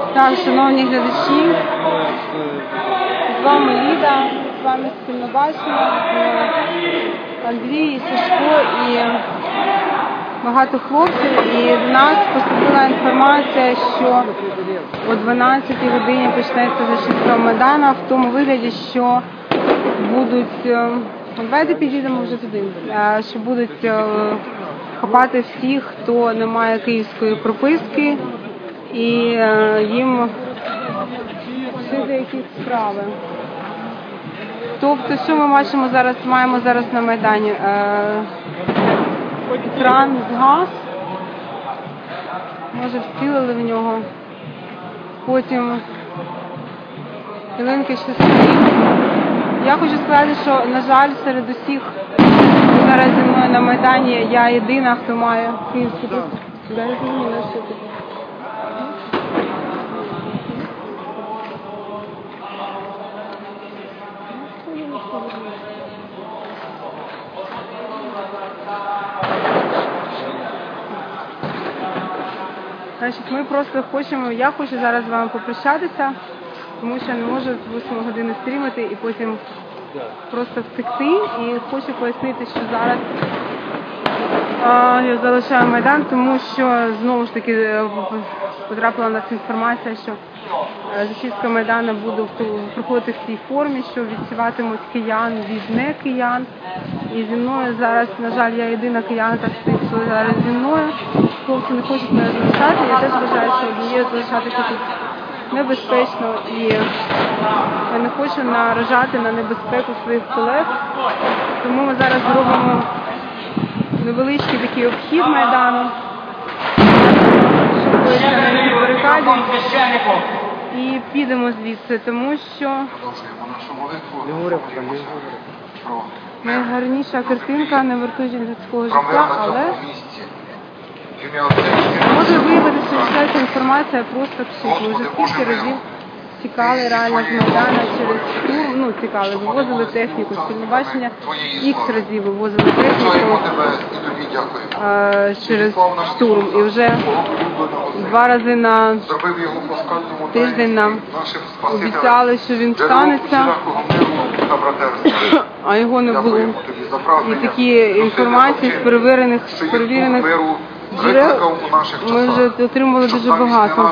Так, шановні глядачі, з вами Ліда, з вами спільно бачимо, Андрій, і Сашко і багато хлопців. І до нас поступила інформація, що о 12 годині почнеться зачистка Майдану в тому вигляді, що будуть, давайте підійдемо вже туди, що будуть хапати всіх, хто не має київської прописки, і їм вчити якісь справи. Тобто, що ми маємо зараз на Майдані? Екран згас, може вцілили в нього, потім ялинки ще стоїть. Я хочу сказати, що, на жаль, серед усіх, хто зараз зі мною на Майдані, я єдина, хто має київську прописку. Значить, ми просто я хочу зараз з вами попрощатися, тому що я не можу з 8 години стрімити і потім просто втекти. І хочу пояснити, що зараз я залишаю Майдан, тому що знову ж таки потрапила на нас інформація, що зачистка Майдану буде проходити в тій формі, що відсіватимуть киян від не киян. І зі мною зараз, на жаль, я єдина киянка стоїть зараз зі мною. Хлопці не хочуть мене залишати, я теж вважаю, що однією залишатися тут небезпечно, і я не хочу наражати на небезпеку своїх колег. Тому ми зараз зробимо невеличкий такий обхід Майдану, на барикаді, і підемо звідси, тому що найгарніша картинка не вартує людського життя, але може виявитися, що вся ця інформація просто псих. Ми вже скільки разів тікали реально з Майдана через штурм, вивозили техніку, спільне бачення, ікс разів вивозили техніку через штурм. І вже 2 рази на тиждень нам обіцяли, що він станеться, а його не було. І такі інформації з перевірених джерел ми вже отримували дуже багато.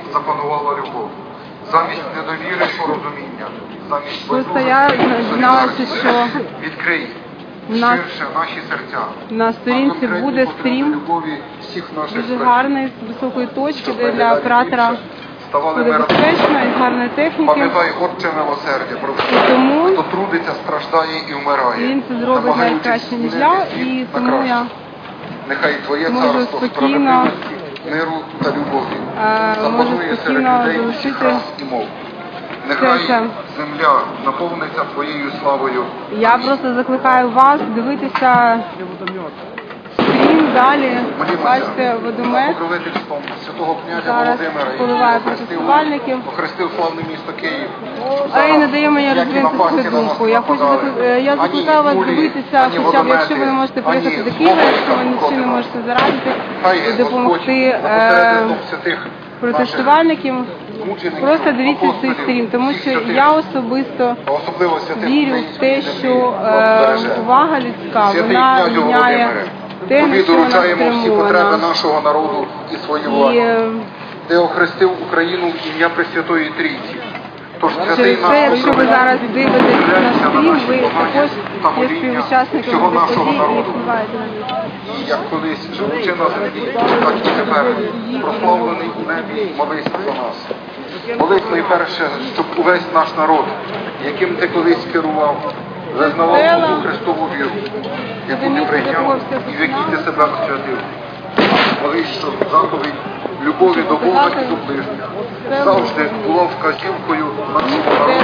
Замість недовіри – порозуміння. Просто я дізналася, що ширше наші серця. На сторінці буде стрім дуже гарний, з високої точки, де для оператора буде безпечно і з гарної техніки. Пам'ятай, Отче милосердя, тому хто трудиться, страждає і вмирає. Він це зробить найкраще, ніж я, і тому я нехай Твоє можу царство спокійно миру та любові запанує серед людей всіх рас і мов. Нехай земля наповниться Твоєю славою. Я просто закликаю вас дивитися стрім далі. Бачите, водомет святого князя зараз поливає протестувальників. Охрестив славне місто Київ. А і не дає мені розвинути свою думку. Я закликаю вас дивитися, хоча б якщо ви не можете приїхати до Києва, якщо ви нічим не можете зарадити і допомогти протестувальникам, просто дивіться цей стрім, тому що я особисто вірю в те, що увага людська, вона міняє те, на що вона спрямована. Нашого народу і свої влади. Ти охрестив Україну в ім'я Пресвятої Трійці. Через це, якщо ви зараз дивитесь на стрім, ви також є співучасниками цих подій і впливаєте на них. Як колись живучи на землі, так і тепер, прославлений у небі, молись за нас. Молись найперше, щоб увесь наш народ, яким ти колись керував, визнавав Богу Христову віру, яку ти прийняв і в якій ти себе освятив. Молись, щоб заповідь любові до Бога і до ближніх завжди була вказівкою нашого народу.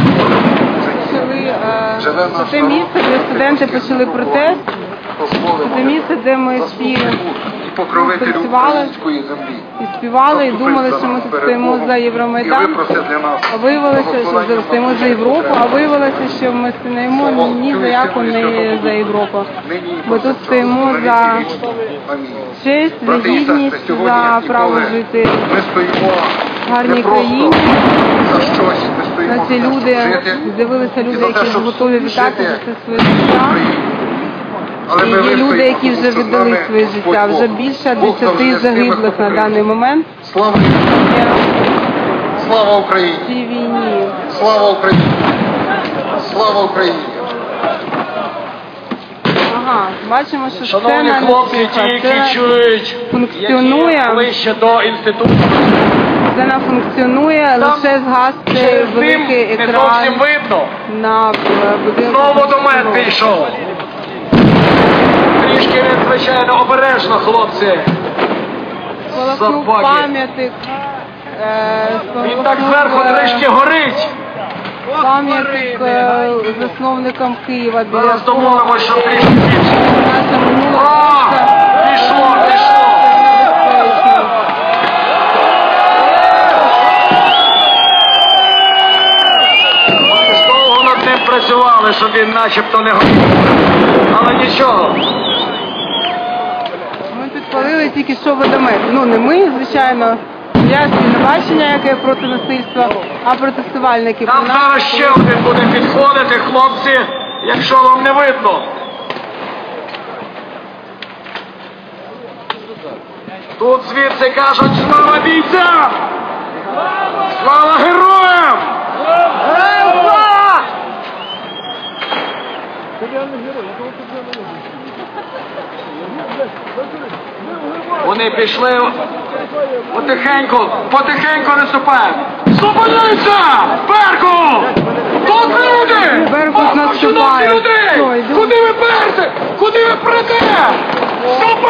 Це місце, де студенти почали протест, це місце, де ми всі танцювали і співали, і думали, що ми тут стоїмо за Євромайдан, а виявилося, що стоїмо за Європу, а виявилося, що ми стоїмо ні за яку не за Європу. Бо тут стоїмо за честь, за гідність, за право жити гарній не просто країні. за щось, ми стоїмо На ці за те, люди щоб жити, з'явилися і люди, за те, які щоб готові віддати жити за це своє життя. Але І ми є люди, вистоїмо, які тому вже що з віддали нами своє Господь життя. Бог. Вже більше Бог завжди 10 з тими, загиблих хто на прийде. даний момент Слава, в слава Україні! цій війні. Слава Україні! Слава Україні! Ага, бачимо, що Шановні сцена хлопці, не ті, тиха. які Це чують, функціонує. які ближче до інституту, Сцена функціонує, лише згасти через дим великий не екран зовсім видно. на будинку. Знову домет пішов. Трішки надзвичайно обережно, хлопці. Спалахнув Собаки. пам'ятник. Він так зверху трішки горить. Пам'ятник засновникам Києва. Біля Зараз того, домовимося, щоб трішки більше. наша минула А, точка. пішло, пішло. Небезпечно. Ми ж довго над ним працювали, щоб він начебто не горів. Але нічого. Ми підпалили тільки що водомет. Ну не ми, звичайно. Я телебачення, яке проти насильства, а протестувальники. Там зараз ще один буде підходити, хлопці, якщо вам не видно. Тут звідси кажуть слава бійцям! Слава героям! Героям слава! Вони пішли потихеньку наступають. Зупиніться! Беркут! Тут люди! Беркут наступає. Чудові люди! Що, йдемо? Куди ви перете? Куди ви прете? Стоп!